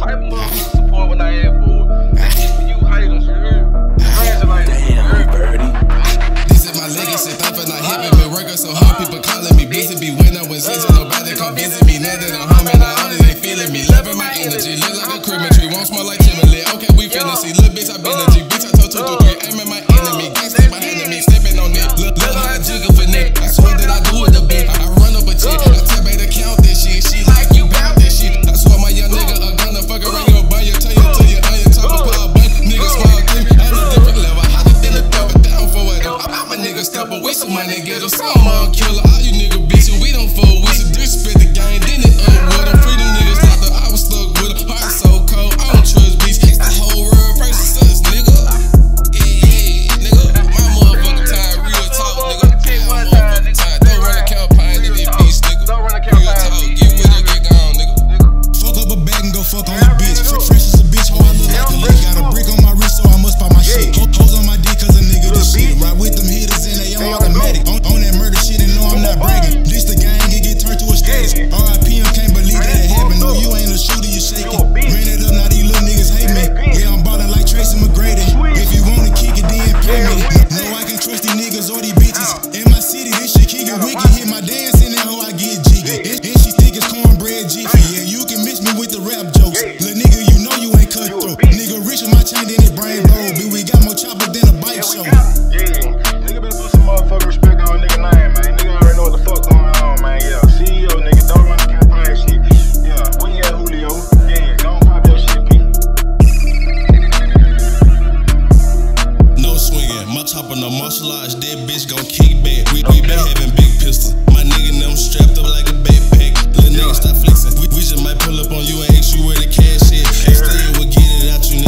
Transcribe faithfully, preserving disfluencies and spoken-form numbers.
type of motherfucker support when I ask for it. That shit for you haters, you heard? Like damn, birdie. This is my legacy, thought for not having been working so hard. People calling me busy, be when I was into nobody come visit me. Now that I'm home and I only they feeling me. Loving my energy, look like a Christmas tree. Won't smell like Timberlake. Okay, we finna see. Little bitch, I been a G. Bitch, I told two, two, three. Aiming my enemy. Gangsta my enemy. Stepping on it. Look, look how I jiggle for neck. I swear that I do it the best. I run up a check. I tell me to count this shit. She like you bout this shit. I swear my young nigga a gonna fuck around your bun. You tell you till you on your top of power bun. Nigga small thing. I'm a different level. Hotter than a double down for it. I'm a nigga step away some money. Get us some all killer. All you nigga bitches, we don't fool. We should disrespect the game. Then it up with them. Freedom niggas locked up. I was stuck with them. Heart so cold. I don't trust beats. It's the whole world versus us, nigga. Yeah, yeah, nigga. My motherfucking time. Real talk, nigga. My motherfucking time. Don't run a campaign in this bitch, nigga. Real talk. Get with it, get gone, nigga. Fuck up a bag and go fuck on your bitch. Fresh as a bitch, how I look like a lick. Got a brick on my wrist, so I must buy my shit. Hoes on my dick, cause a nigga this shit. Ride with them hitters and they on automatic. On, on that murder shit and no, I'm not bragging. This the gang, it get turned to a status. R I P, I can't believe that it happened. No, you ain't a shooter, you shaking. Ran it up, now these little niggas hate me. Yeah, I'm ballin' like Tracy McGrady. If you wanna kick it, then pay me. No, I can trust these niggas or these bitches. In my city, this shit kick it wicked. Hit my dance in that hoe, I get jiggy. And, and she thick as cornbread jiffy. Yeah, you can miss me with the rap jokes. Little nigga, you know you ain't cutthroat. Nigga rich on my chain, then his brain roll. But we got more chopper than a bike show. Yeah, nigga better put some motherfucking respect on a nigga name, man. Nigga already know what the fuck going on, man. Yeah, C E O, nigga, don't run the campaign shit. Yeah, where you at, Julio? Yeah, go on, pop your shit, P. No swinging, my chopper no martial arts. That bitch gon' kick back. We, we been having big pistols. My nigga them strapped up like a backpack. Little nigga stop flexing. We, we just might pull up on you and ask you where the cash is. Instead, we'll get it out you